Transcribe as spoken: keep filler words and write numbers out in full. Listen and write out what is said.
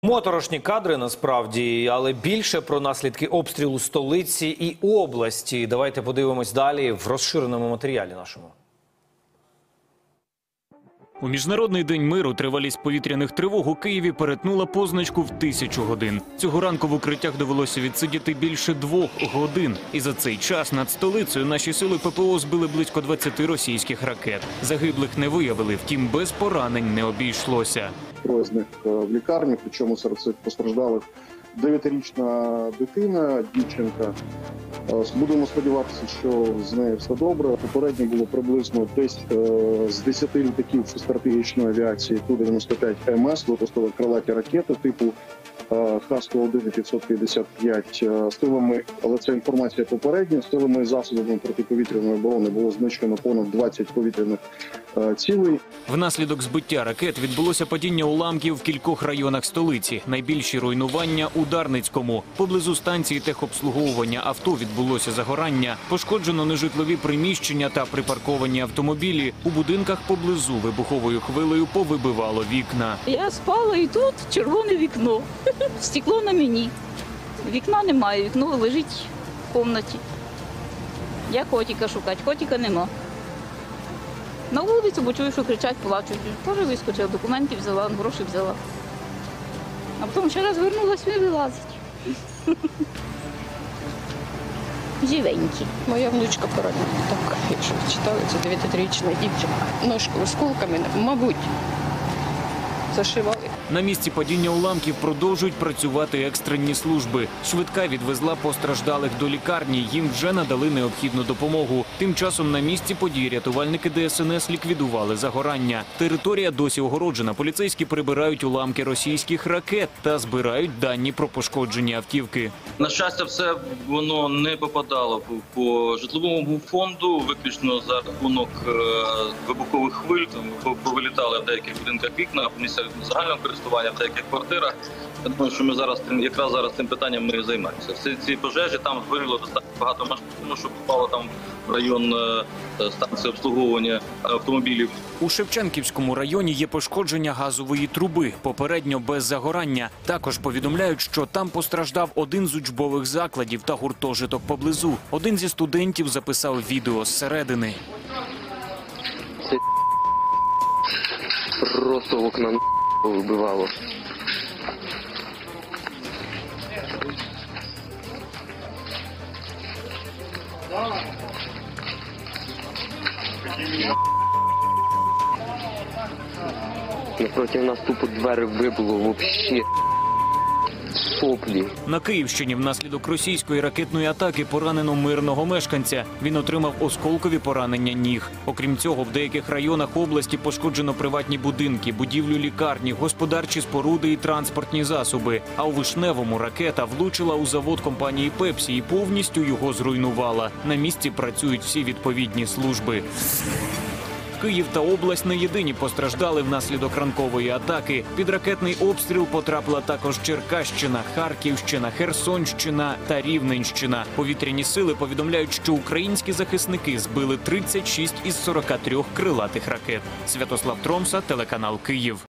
Моторошні кадри насправді, але більше про наслідки обстрілу столиці і області. Давайте подивимось далі в розширеному матеріалі нашому. У Міжнародний день миру тривалість повітряних тривог у Києві перетнула позначку в тисячу годин. Цього ранку в укриттях довелося відсидіти більше двох годин. І за цей час над столицею наші сили ППО збили близько двадцяти російських ракет. Загиблих не виявили, втім без поранень не обійшлося. Троє з них в лікарні, причому серед цих постраждалих дев'ятирічна дитина, дівчинка. Будемо сподіватися, що з нею все добре. Попередньо було приблизно десь з десяти літаків стратегічної авіації Ту дев'яносто п'ять Ем Ес випустили крилаті ракети типу Ха сто один і п'ятсот п'ятдесят п'ять. Силами, але це інформація попередня, силами і засобами протиповітряної оборони було знищено понад двадцять повітряних цілей. Внаслідок збиття ракет відбулося падіння уламків в кількох районах столиці. Найбільші руйнування у Дарницькому. Поблизу станції техобслуговування авто відбулося загорання. Пошкоджено нежитлові приміщення та припарковані автомобілі. У будинках поблизу вибуховою хвилею повибивало вікна. Я спала і тут червоне вікно. Стекло на мені. Вікна немає, вікно лежить в кімнаті. Я котика шукати, котика нема. На вулицю, бо чую, що кричать, плачуть. Теж вискочила, документи взяла, гроші взяла. А потім ще раз вернулася і вилазить. Живенькі. Моя внучка поранена. Так, якщо ви читали, це дев'ятирічна дівчинка. Ножку осколками, мабуть, зашивали. На місці падіння уламків продовжують працювати екстрені служби. Швидка відвезла постраждалих до лікарні, їм вже надали необхідну допомогу. Тим часом на місці події рятувальники Де Ес Ен Ес ліквідували загорання. Територія досі огороджена. Поліцейські прибирають уламки російських ракет та збирають дані про пошкоджені автівки. На щастя, все воно не попадало по житловому фонду, виключно за рахунок вибухових хвиль. Повилітали в деяких будинках вікна, в місцях загального користування, в деяких квартирах. Я думаю, що ми зараз якраз зараз цим питанням ми займаємося. Всі ці пожежі там згоріло достатньо багато машин, тому що попало там в район станції обслуговування автомобілів. У Шевченківському районі є пошкодження газової труби, попередньо без загорання. Також повідомляють, що там постраждав один з учбових закладів та гуртожиток поблизу. Один зі студентів записав відео зсередини. Це просто в окна вибивало. Напроти нас тупо двері вибило взагалі. Соплі. На Київщині внаслідок російської ракетної атаки поранено мирного мешканця. Він отримав осколкові поранення ніг. Окрім цього, в деяких районах області пошкоджено приватні будинки, будівлю лікарні, господарчі споруди і транспортні засоби. А у Вишневому ракета влучила у завод компанії Пепсі і повністю його зруйнувала. На місці працюють всі відповідні служби. Київ та область не єдині постраждали внаслідок ранкової атаки. Під ракетний обстріл потрапила також Черкащина, Харківщина, Херсонщина та Рівненщина. Повітряні сили повідомляють, що українські захисники збили тридцять шість із сорока трьох крилатих ракет. Святослав Тромса, телеканал Київ.